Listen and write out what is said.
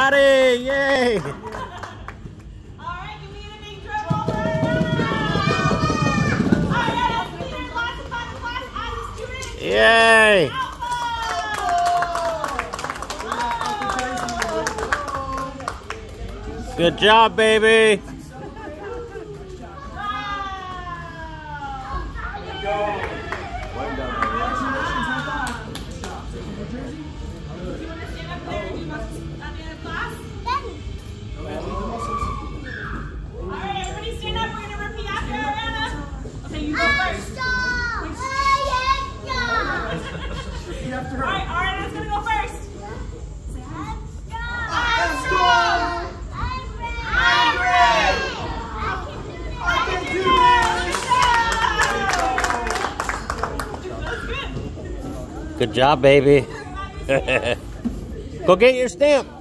everybody! Yay! Yay! Good job, baby! Alright, Ariana's gonna go first. Good job, baby. Go get your stamp.